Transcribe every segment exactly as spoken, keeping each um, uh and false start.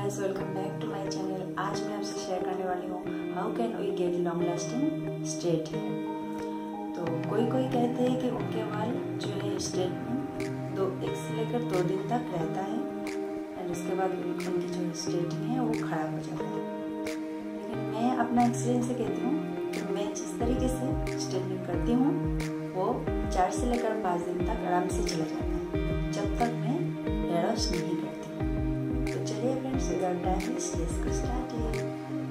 Guys, welcome back to my channel. आज मैं आपसे शेयर करने वाली हूँ how can we get long lasting straight hair. तो कोई कोई कहते हैं कि उनके बाल जो है स्ट्रेट में दो एक से लेकर दो दिन तक रहता है एंड उसके बाद उनकी जो स्ट्रेटिंग है वो खराब हो जाता है। लेकिन मैं अपना एक्सपीरियंस से कहती हूँ कि मैं जिस तरीके से स्ट्रेटनिंग करती हूँ वो चार से लेकर पाँच दिन तक आराम से चला जाता है, जब तक मैं हेयर वॉश नहीं करती। तो चलिए friends, without time waste let's get started.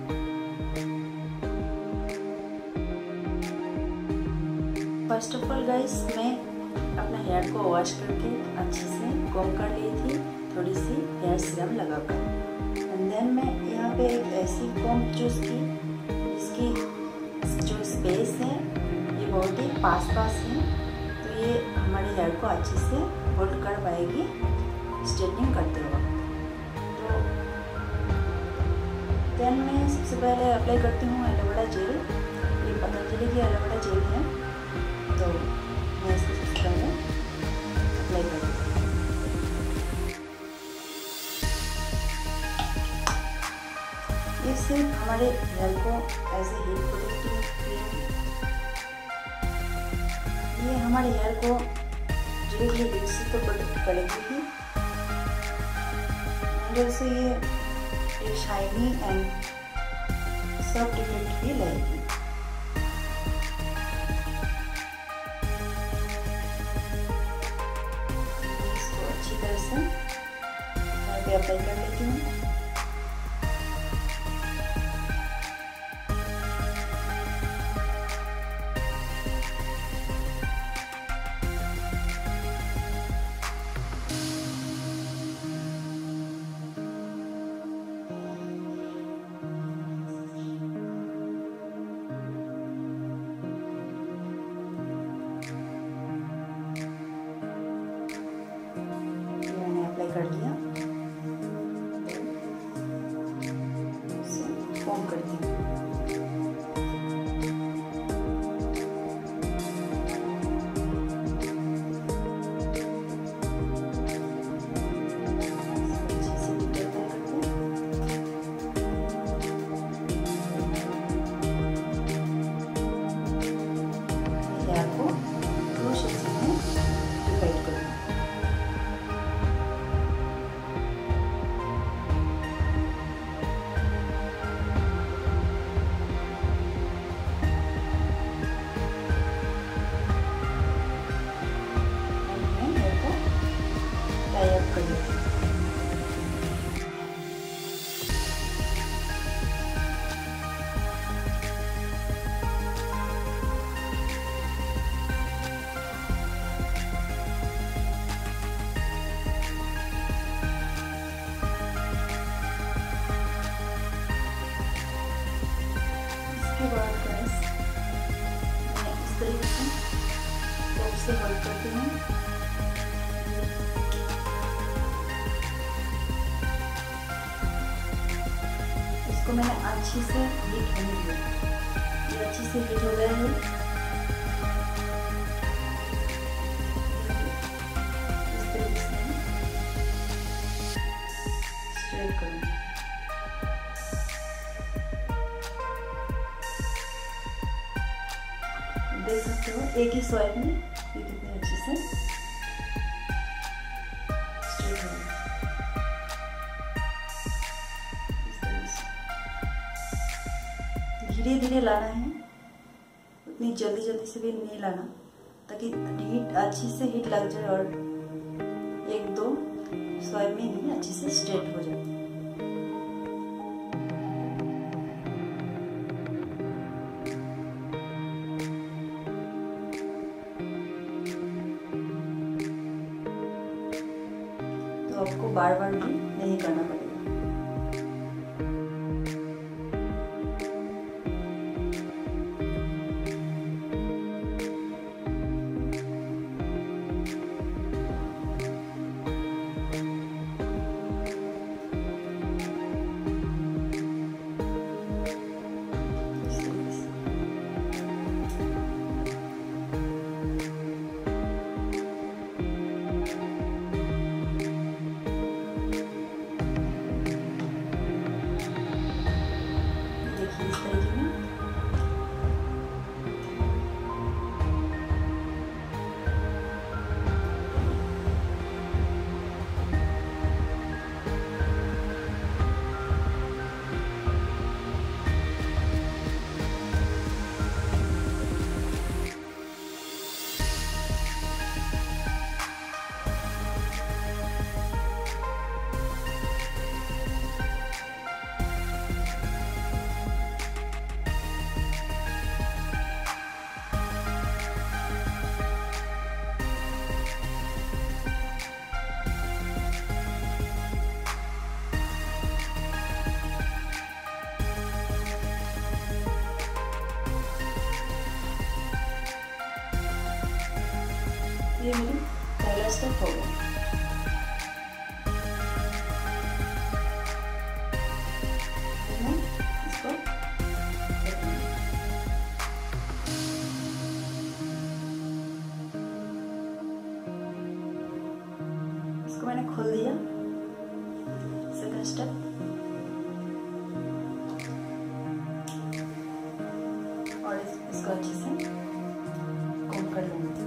First of all guys, मैं अपना हेयर को वॉश करके अच्छे से कॉम्ब कर ली थी, थोड़ी सी हेयर सीरम लगाकर। एंड देन मैं यहाँ पे एक ऐसी कॉम्ब चूज की जिसकी जो स्पेस है ये बहुत ही पास पास है, तो ये हमारे हेयर को अच्छे से होल्ड कर पाएगी स्ट्रेटनिंग करते वक्त। तो देन मैं सबसे पहले अप्लाई करती हूँ एलोवेरा जेल। ये पतंजलि की एलोवेरा जेल है, तो मैं इसको सबसे पहले अप्लाई करती हूँ। ये सिर्फ हमारे हेयर को as a heat protecting cream, ये हमारे हेयर को डायरेक्टली हीट से तो प्रोटेक्ट करेगी ही, जैसे ये एक शाइनी एंड सॉफ्ट इफेक्ट भी लाएगी। इसको अच्छी तरह से यहाँ पे अप्लाई कर लेती हूँ। कर दिया, इसे कॉम्ब करती हूँ। हेयर को दो सेक्शन में डिवाइड करूँगी। इसके बाद गाइस मैं इस तरीके से टॉप से होल्ड करती हूँ। इसको मैंने अच्छी से हीट होने दिया, ये अच्छी से हीट हो गया है। इस तरीके से स्ट्रेट करूँगी। देख सकते हो एक ही स्वाइप में ये कितनी अच्छे से स्ट्रेट हो गई। इस तरह से धीरे धीरे लाना है, उतनी जल्दी जल्दी से भी नहीं लाना, ताकि हीट अच्छी से हीट लग जाए और एक दो स्वाइप में ही अच्छे से स्ट्रेट हो जाए। तो आपको बार बार भी नहीं करना पड़ेगा। ये मेरी पहला स्टेप हो गया। मैं इसको इसको मैंने खोल दिया। सेकंड स्टेप, और इस, इसको अच्छे से कोम कर लूँगी।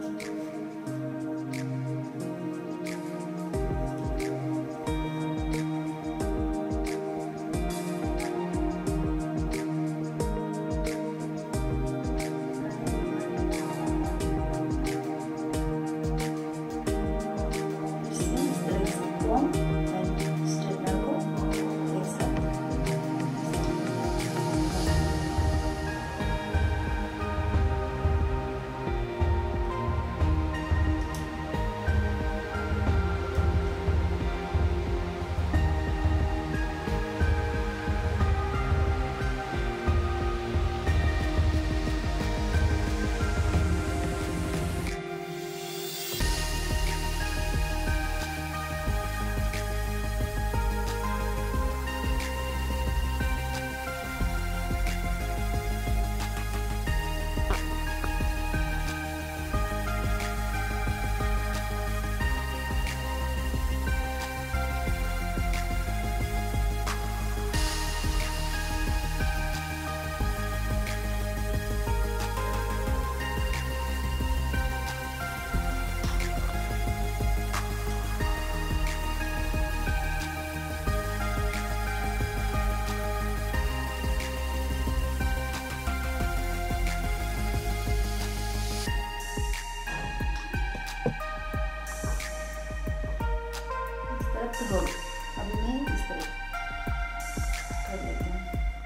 तो हो गया। अब मैं इस तरह कर लेती हूँ।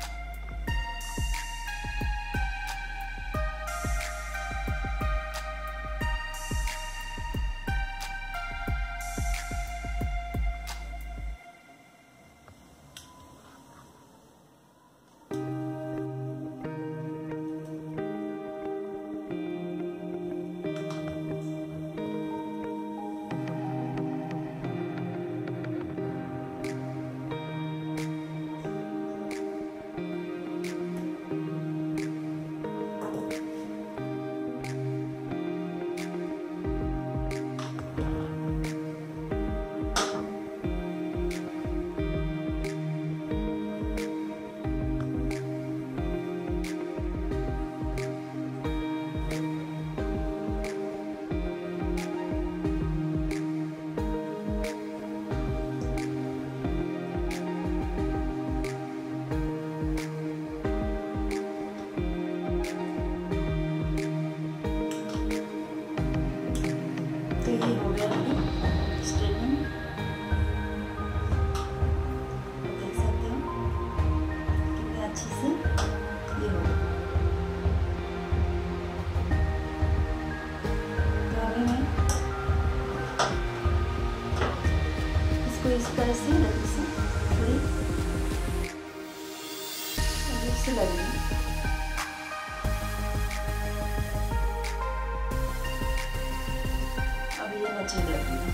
ये हो गया स्ट्रेटनिंग, देख सकते हैं कितनी अच्छी से ये हो गया। तो अभी मैं इसको इस तरह से लगी से थोड़ी अजीब से लगेगी। अच्छी लगती है।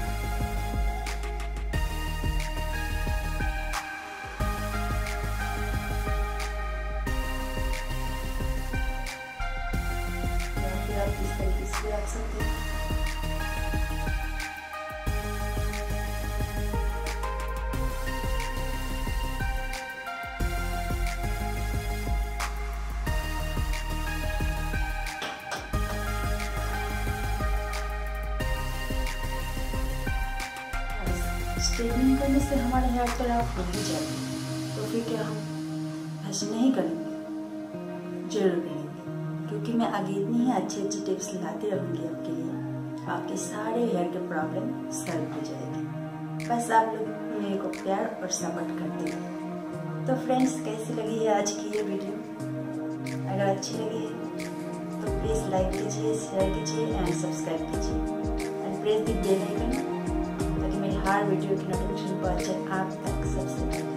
या फिर आप इस तरीके से रख सकते हैं। स्ट्रेटनिंग करने से हमारे हेयर तो रफ हो ही जाएगी, तो फिर क्या हम ऐसे नहीं करेंगे? जरूर करेंगे, क्योंकि मैं आगे इतनी ही अच्छी अच्छी टिप्स लाती रहूँगी आपके लिए। आपके सारे हेयर के प्रॉब्लम सॉल्व हो जाएगी। बस आप लोग मेरे को प्यार और सपोर्ट करते हैं। तो फ्रेंड्स, कैसी लगी है आज की ये वीडियो? अगर अच्छी लगी है तो प्लीज़ लाइक कीजिए, शेयर कीजिए एंड सब्सक्राइब कीजिए and press the bell icon, ताकि मेरी हर वीडियो की नोटिफिकेशन पहुंचे आप तक सबसे पहले।